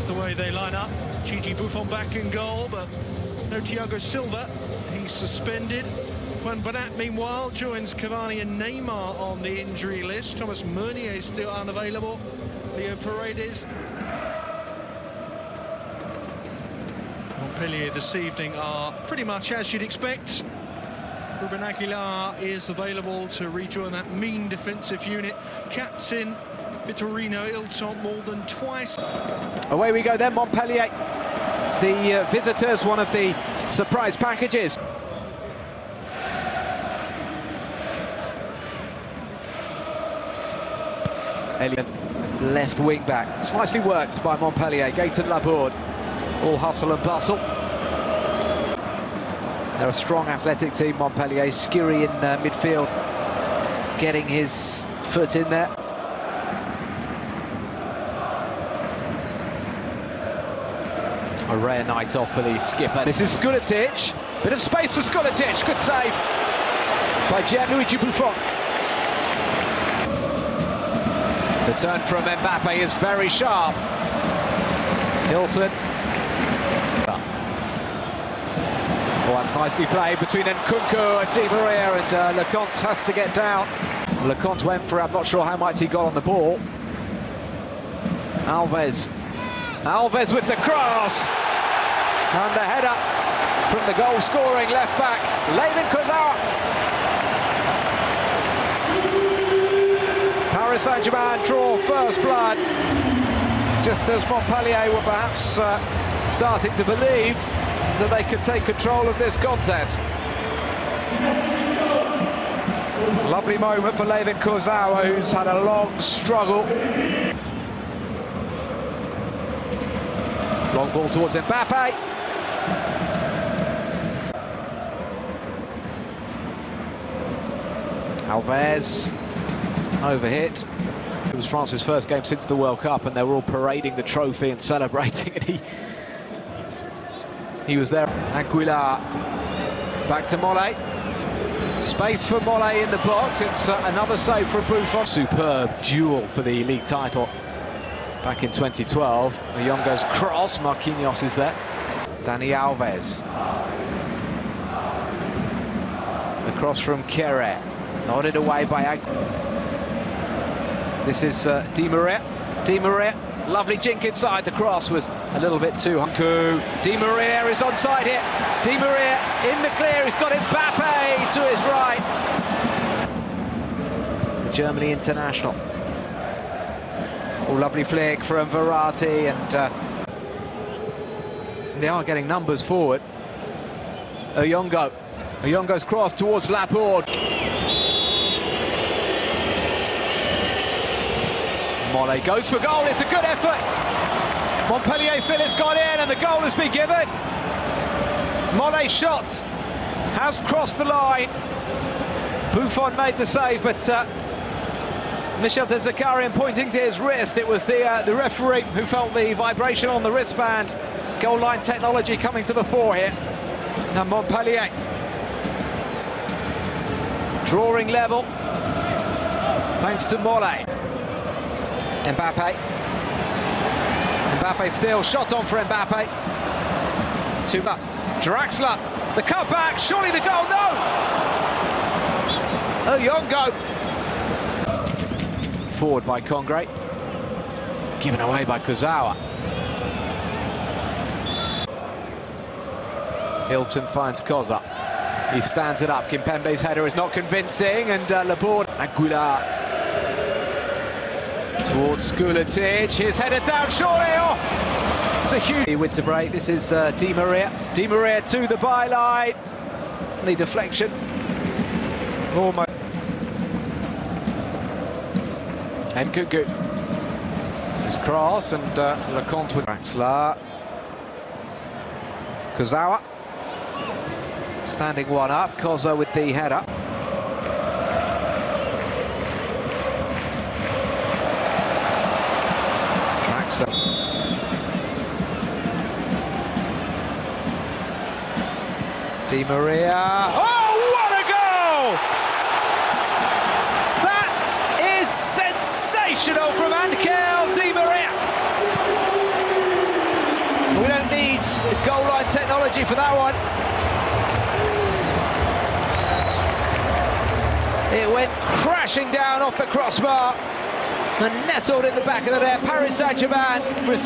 the way they line up. Gigi Buffon back in goal, but no Thiago Silva. He's suspended. Juan Bernat, meanwhile, joins Cavani and Neymar on the injury list. Thomas Meunier is still unavailable. Leo Paredes. Montpellier this evening are pretty much as you'd expect. Ruben Aguilar is available to rejoin that mean defensive unit. Captain Vitorino Ilton more than twice. Away we go then, Montpellier. The visitors, one of the surprise packages. Elliott, left wing back. It's nicely worked by Montpellier. Gaëtan Laborde, all hustle and bustle. They're a strong athletic team, Montpellier. Skiri in midfield, getting his foot in there. A rare night off for the skipper. This is Skuletic. Bit of space for Skuletic. Good save by Gianluigi Buffon. The turn from Mbappe is very sharp. Hilton. Oh, that's nicely played between Nkunku and Di Maria, and Lecomte has to get down. Lecomte went for it. I'm not sure how much he got on the ball. Alves. Alves with the cross. And the header from the goal-scoring left-back, Layvin Kurzawa. Paris Saint-Germain draw first blood, just as Montpellier were perhaps starting to believe that they could take control of this contest. Lovely moment for Layvin Kurzawa, who's had a long struggle. Long ball towards Mbappe. Alves, overhit. It was France's first game since the World Cup, and they were all parading the trophy and celebrating, and he was there. Aguilar, back to Mollet. Space for Mollet in the box. It's another save from Buffon. Superb duel for the league title back in 2012. Oyongo's cross, Marquinhos is there. Dani Alves. The cross from Kere. Nodded away by This is Di Maria. Di Maria, lovely jink inside. The cross was a little bit too Nkunku. Di Maria is onside here. Di Maria in the clear. He's got Mbappe to his right. The Germany international. Oh, lovely flick from Verratti, and they are getting numbers forward. Oyongo. Oyongo's cross towards Laborde. Mollet goes for goal. It's a good effort. Montpellier Phillips got in, and the goal has been given. Mollet's shots has crossed the line. Buffon made the save, but Michel de Zakarian pointing to his wrist. It was the referee who felt the vibration on the wristband. Goal line technology coming to the fore here. Now Montpellier drawing level thanks to Mollet. Mbappe. Mbappe still, shot on for Mbappe. To Draxler, the cutback, surely the goal, no! Oyongo. Forward by Congre. Given away by Kurzawa. Hilton finds Koza. He stands it up. Kimpembe's header is not convincing, and Laborde. Aguilar. Towards Skuletic, his header down, surely, oh! It's a huge winter break. This is Di Maria. Di Maria to the byline. The deflection. Almost. Nkunku. His cross, and Lecomte with Draxler. Kurzawa. Standing one up. Koza with the header. Di Maria. Oh, what a goal! That is sensational from Angel Di Maria. goal line technology for that one. It went crashing down off the crossbar and nestled in the back of the net. Paris Saint-Germain.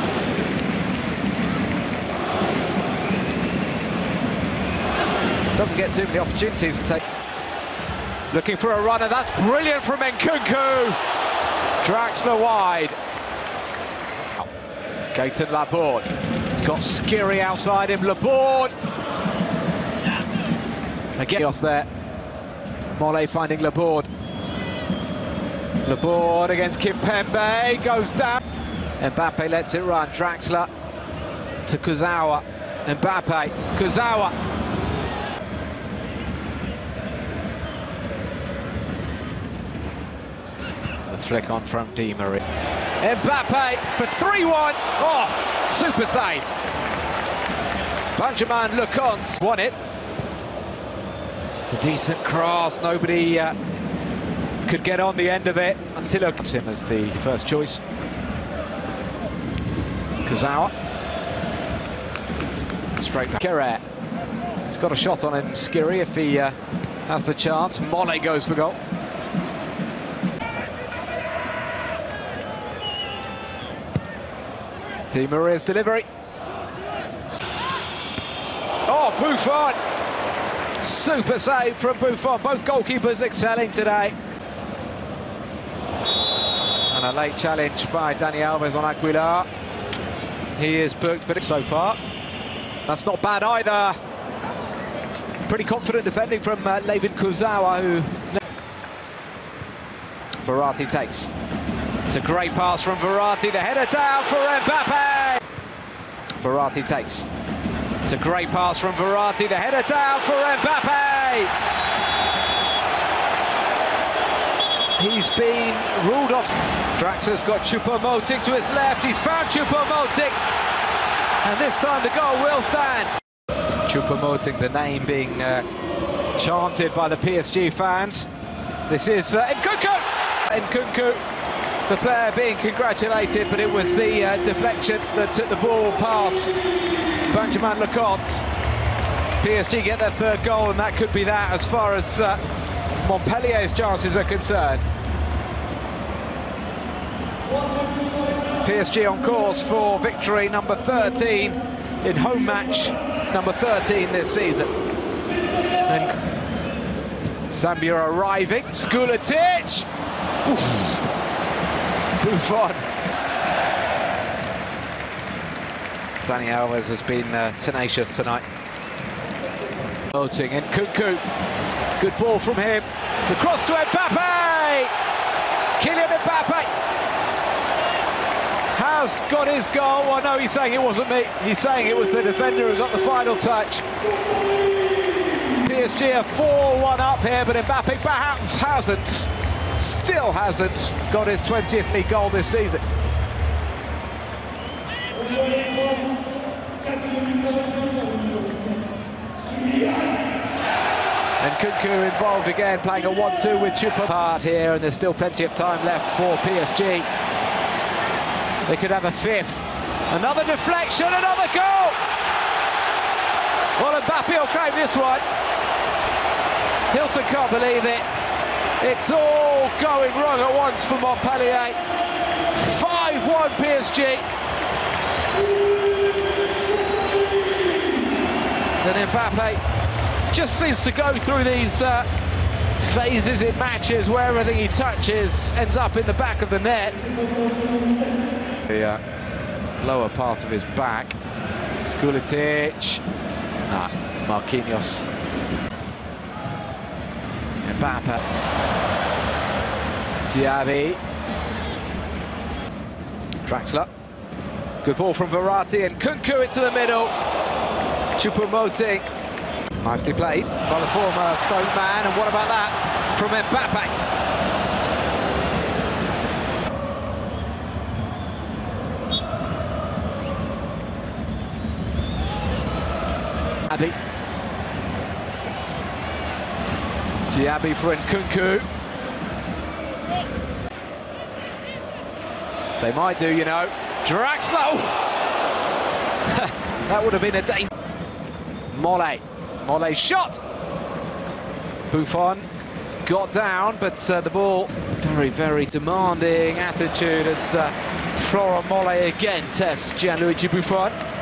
Doesn't get too many opportunities to take. Looking for a runner, that's brilliant from Nkunku. Draxler wide. Gaëtan Laborde. He's got Skiri outside him. Laborde. Again, Dios there. Mole finding Laborde. Laborde against Kimpembe. Goes down. Mbappe lets it run. Draxler to Kurzawa. Mbappe. Kurzawa. Flick on from Di Maria. Mbappe for 3-1. Oh, super save. Benjamin Lecomte won it. It's a decent cross. Nobody could get on the end of it until it comes him as the first choice. Kurzawa. Straight back. Kehrer. He's got a shot on him, Skiri, if he has the chance. Mole goes for goal. Di Maria's delivery. Oh, Buffon! Super save from Buffon. Both goalkeepers excelling today. And a late challenge by Dani Alves on Aguilar. He is booked, but so far, that's not bad either. Pretty confident defending from Layvin Kurzawa, who Verratti takes. It's a great pass from Verratti, the header down for Mbappe. Verratti takes. It's a great pass from Verratti, the header down for Mbappe. He's been ruled off. Draxler's got Choupo-Moting to his left. He's found Choupo-Moting. And this time the goal will stand. Choupo-Moting, the name being chanted by the PSG fans. This is Nkunku. Nkunku. The player being congratulated, but it was the deflection that took the ball past Benjamin Lecomte. PSG get their third goal, and that could be that as far as Montpellier's chances are concerned. PSG on course for victory number 13 in home match number 13 this season. And Zambia arriving. Skuletic. Oof. Buffon. Dani Alves has been tenacious tonight. Moting and Nkunku. Good ball from him. The cross to Mbappe. Kylian Mbappe has got his goal. Well, no, he's saying it wasn't me. He's saying it was the defender who got the final touch. PSG are 4-1 up here, but Mbappe perhaps still hasn't got his 20th league goal this season. And Nkunku involved again, playing a 1-2 with Choupo part here, and there's still plenty of time left for PSG. They could have a fifth. Another deflection, another goal! Well, Mbappe will claim this one. Hilton can't believe it. It's all going wrong at once for Montpellier. 5-1 PSG. And Mbappe just seems to go through these phases in matches where everything he touches ends up in the back of the net. The lower part of his back. Skuletic. Nah, Marquinhos. Mbappe. Diaby. Draxler. Good ball from Verratti and Nkunku into the middle. Choupo-Moting. Nicely played by the former Stoke man, and what about that from Mbappe? Diaby for Nkunku. They might do, you know. Draxler! That would have been a danger. Mollet's shot. Buffon got down, but the ball, very, very demanding attitude as Florent Mollet again tests Gianluigi Buffon.